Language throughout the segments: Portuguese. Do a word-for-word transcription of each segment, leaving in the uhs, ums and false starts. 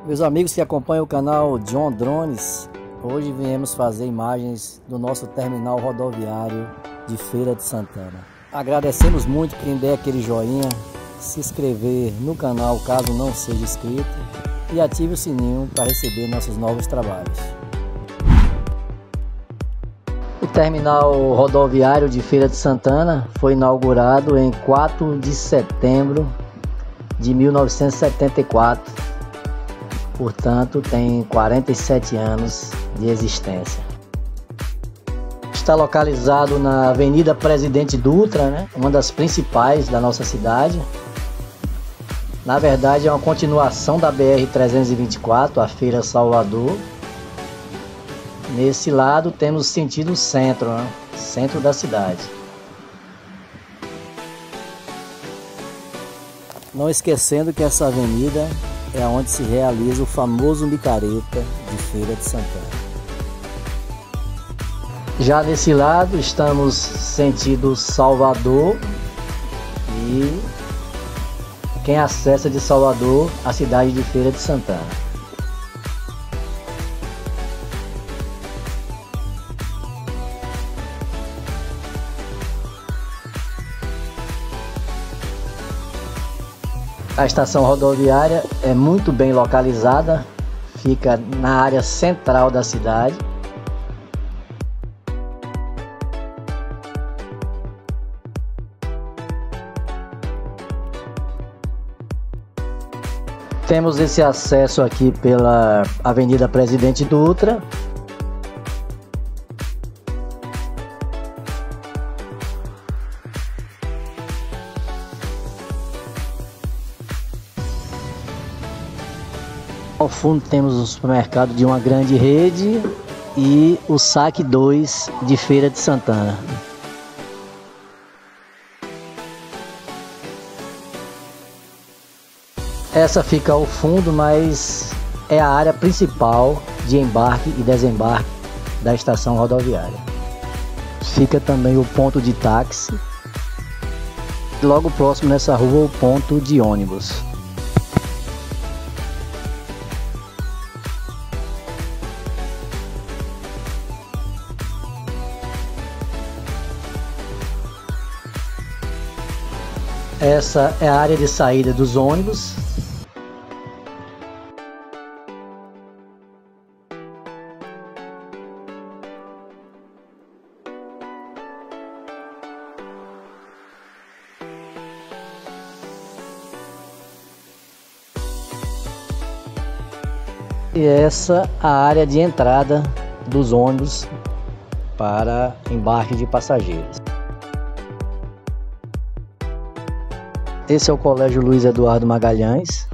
Meus amigos que acompanham o canal John Drones, hoje viemos fazer imagens do nosso terminal rodoviário de Feira de Santana. Agradecemos muito quem der aquele joinha, se inscrever no canal caso não seja inscrito e ative o sininho para receber nossos novos trabalhos. O terminal rodoviário de Feira de Santana foi inaugurado em quatro de setembro de mil novecentos e setenta e quatro. Portanto, tem quarenta e sete anos de existência. Está localizado na Avenida Presidente Dutra, né? Uma das principais da nossa cidade. Na verdade, é uma continuação da B R trezentos e vinte e quatro, a Feira Salvador. Nesse lado temos o sentido centro, né? Centro da cidade. Não esquecendo que essa avenida é onde se realiza o famoso micareta de Feira de Santana. Já nesse lado estamos sentido Salvador e quem acessa de Salvador a cidade de Feira de Santana. A estação rodoviária é muito bem localizada, fica na área central da cidade. Temos esse acesso aqui pela Avenida Presidente Dutra. Ao fundo temos o supermercado de uma grande rede e o Saque dois de Feira de Santana. Essa fica ao fundo, mas é a área principal de embarque e desembarque da estação rodoviária. Fica também o ponto de táxi. Logo próximo nessa rua o ponto de ônibus. Essa é a área de saída dos ônibus. E essa é a área de entrada dos ônibus para embarque de passageiros. Esse é o Colégio Luiz Eduardo Magalhães.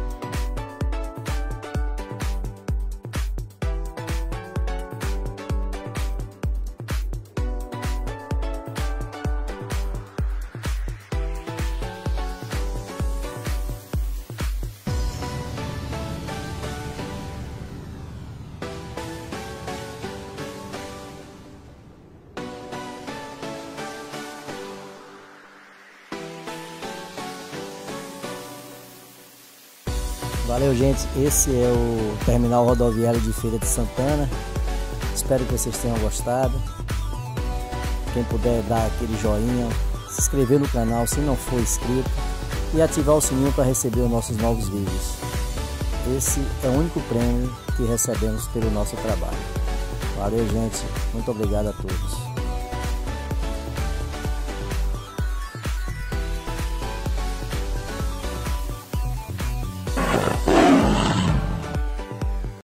Valeu, gente, esse é o terminal rodoviário de Feira de Santana. Espero que vocês tenham gostado. Quem puder dar aquele joinha, se inscrever no canal se não for inscrito e ativar o sininho para receber os nossos novos vídeos. Esse é o único prêmio que recebemos pelo nosso trabalho. Valeu, gente, muito obrigado a todos.